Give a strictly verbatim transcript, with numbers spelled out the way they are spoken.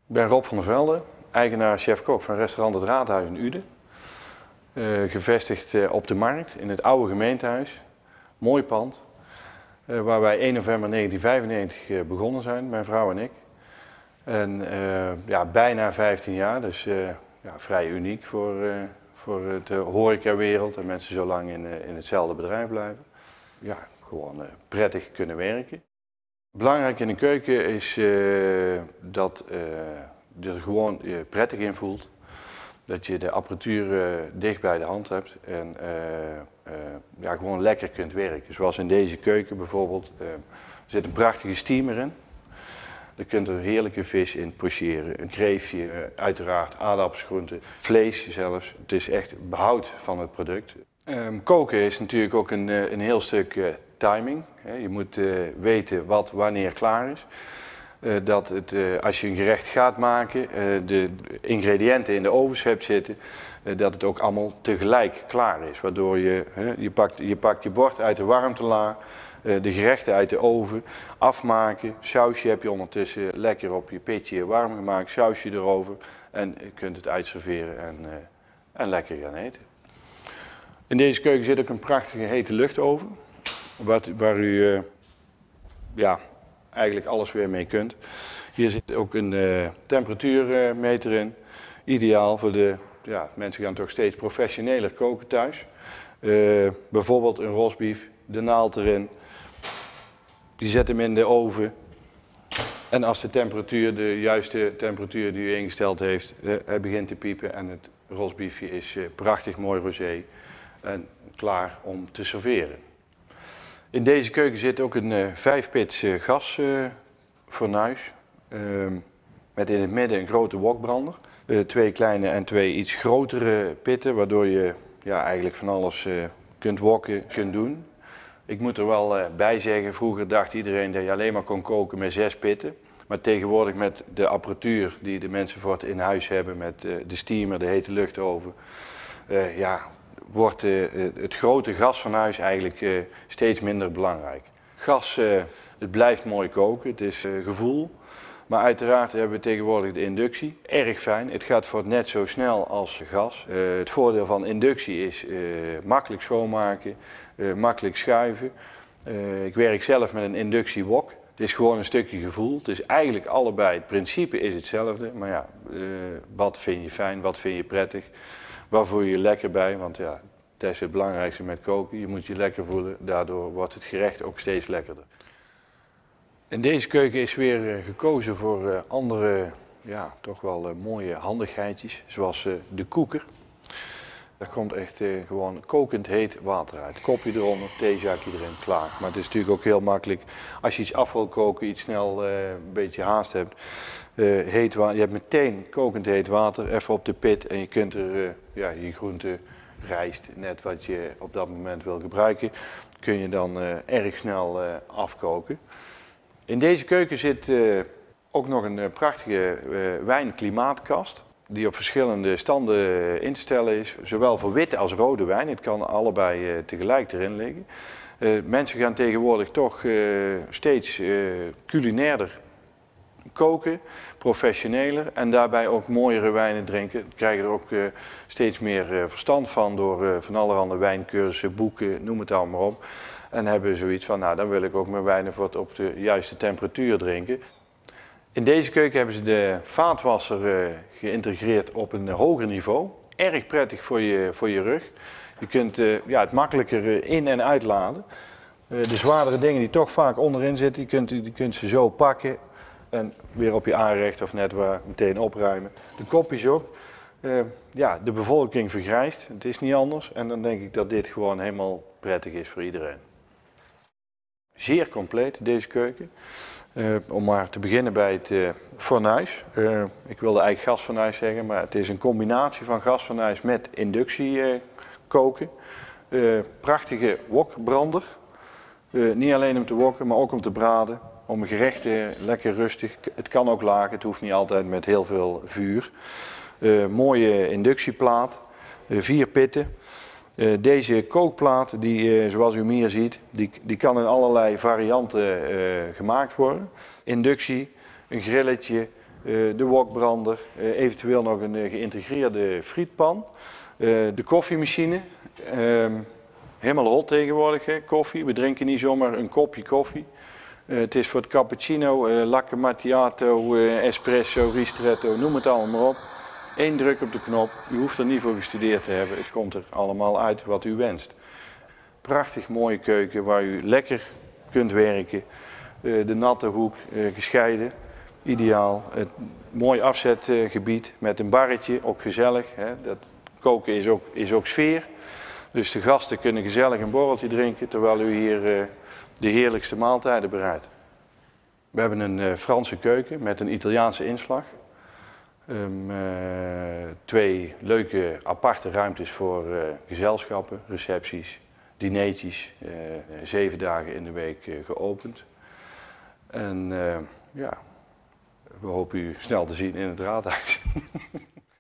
Ik ben Rob van der Velde, eigenaar chef-kok van restaurant Het Raadhuis in Uden. Uh, gevestigd uh, op de markt in het oude gemeentehuis. Mooi pand, uh, waar wij één november negentien vijfennegentig uh, begonnen zijn, mijn vrouw en ik. En uh, ja, bijna vijftien jaar, dus uh, ja, vrij uniek voor, uh, voor de horecawereld en mensen zo lang in, uh, in hetzelfde bedrijf blijven. Ja, gewoon uh, prettig kunnen werken. Belangrijk in de keuken is uh, dat uh, je er gewoon uh, prettig in voelt. Dat je de apparatuur uh, dicht bij de hand hebt en uh, uh, ja, gewoon lekker kunt werken. Zoals in deze keuken bijvoorbeeld. Uh, er zit een prachtige steamer in. Je kunt er heerlijke vis in pocheren. Een kreefje, uh, uiteraard aardappels, groenten, vlees zelfs. Het is echt behoud van het product. Um, koken is natuurlijk ook een, uh, een heel stuk uh, timing. Je moet uh, weten wat wanneer klaar is. Uh, dat het, uh, als je een gerecht gaat maken, uh, de ingrediënten in de ovens hebt zitten, uh, dat het ook allemaal tegelijk klaar is. Waardoor je, uh, je, pakt, je pakt je bord uit de warmtelaar, uh, de gerechten uit de oven, afmaken. Sausje heb je ondertussen lekker op je pitje warm gemaakt, sausje erover en je kunt het uitserveren en, uh, en lekker gaan eten. In deze keuken zit ook een prachtige hete luchtoven, wat, waar u uh, ja, eigenlijk alles weer mee kunt. Hier zit ook een uh, temperatuurmeter in. Ideaal voor de, ja, mensen gaan toch steeds professioneler koken thuis. Uh, bijvoorbeeld een rosbief, de naald erin. Die zet hem in de oven. En als de temperatuur, de juiste temperatuur die u ingesteld heeft, uh, hij begint te piepen en het rosbiefje is uh, prachtig mooi rosé en klaar om te serveren. In deze keuken zit ook een uh, vijfpits uh, gasfornuis uh, uh, met in het midden een grote wokbrander. Uh, twee kleine en twee iets grotere pitten, waardoor je ja, eigenlijk van alles uh, kunt wokken, kunt doen. Ik moet er wel uh, bij zeggen, vroeger dacht iedereen dat je alleen maar kon koken met zes pitten. Maar tegenwoordig met de apparatuur die de mensen voor het in huis hebben, met uh, de steamer, de hete luchtoven, uh, ja, wordt uh, het grote gasfornuis eigenlijk uh, steeds minder belangrijk. Gas, uh, het blijft mooi koken, het is uh, gevoel. Maar uiteraard hebben we tegenwoordig de inductie. Erg fijn, het gaat voor het net zo snel als gas. Uh, het voordeel van inductie is uh, makkelijk schoonmaken, uh, makkelijk schuiven. Uh, ik werk zelf met een inductiewok. Het is gewoon een stukje gevoel. Het is eigenlijk allebei, het principe is hetzelfde. Maar ja, uh, wat vind je fijn, wat vind je prettig? Waar voel je je lekker bij? Want ja, dat is het belangrijkste met koken. Je moet je lekker voelen, daardoor wordt het gerecht ook steeds lekkerder. In deze keuken is weer gekozen voor uh, andere, ja, toch wel uh, mooie handigheidjes, zoals uh, de koeker. Daar komt echt uh, gewoon kokend heet water uit. Kopje eronder, theezakje erin, klaar. Maar het is natuurlijk ook heel makkelijk als je iets af wil koken, iets snel uh, een beetje haast hebt. Uh, heet water, je hebt meteen kokend heet water, even op de pit en je kunt er uh, ja, je groente, rijst, net wat je op dat moment wil gebruiken, kun je dan uh, erg snel uh, afkoken. In deze keuken zit uh, ook nog een uh, prachtige uh, wijnklimaatkast die op verschillende standen in te stellen is, zowel voor witte als rode wijn. Het kan allebei uh, tegelijk erin liggen. Uh, mensen gaan tegenwoordig toch uh, steeds uh, culinairder koken, professioneler en daarbij ook mooiere wijnen drinken. We krijgen er ook uh, steeds meer uh, verstand van door uh, van allerhande wijncursussen, boeken, noem het allemaal maar op. En hebben zoiets van, nou dan wil ik ook mijn wijnen voor het op de juiste temperatuur drinken. In deze keuken hebben ze de vaatwasser uh, geïntegreerd op een hoger niveau. Erg prettig voor je, voor je rug. Je kunt uh, ja, het makkelijker uh, in- en uitladen. Uh, de zwaardere dingen die toch vaak onderin zitten, die kunt, die kunt ze zo pakken en weer op je aanrecht of net waar meteen opruimen. De kopjes ook. Uh, ja, de bevolking vergrijst, het is niet anders. En dan denk ik dat dit gewoon helemaal prettig is voor iedereen. Zeer compleet deze keuken. Uh, om maar te beginnen bij het uh, fornuis. Uh, ik wilde eigenlijk gasfornuis zeggen, maar het is een combinatie van gasfornuis met inductie uh, koken. Uh, prachtige wokbrander. Uh, niet alleen om te wokken, maar ook om te braden. Om gerechten lekker rustig. Het kan ook laag, het hoeft niet altijd met heel veel vuur. Uh, mooie inductieplaat, uh, vier pitten. Uh, deze kookplaat, die, uh, zoals u hem hier ziet, die, die kan in allerlei varianten uh, gemaakt worden. Inductie, een grilletje, uh, de wokbrander, uh, eventueel nog een uh, geïntegreerde frietpan, uh, de koffiemachine. Uh, helemaal hot tegenwoordig, hè, koffie. We drinken niet zomaar een kopje koffie. Uh, het is voor het cappuccino, uh, latte macchiato, uh, espresso, ristretto, noem het allemaal maar op. Eén druk op de knop. U hoeft er niet voor gestudeerd te hebben. Het komt er allemaal uit wat u wenst. Prachtig mooie keuken waar u lekker kunt werken. Uh, de natte hoek, uh, gescheiden. Ideaal. Het mooi afzetgebied met een barretje, ook gezellig. Hè. Dat koken is ook, is ook sfeer. Dus de gasten kunnen gezellig een borreltje drinken terwijl u hier uh, de heerlijkste maaltijden bereidt. We hebben een uh, Franse keuken met een Italiaanse inslag. Um, uh, twee leuke aparte ruimtes voor uh, gezelschappen, recepties, dineetjes, uh, zeven dagen in de week uh, geopend. En uh, ja, we hopen u snel te zien in het raadhuis.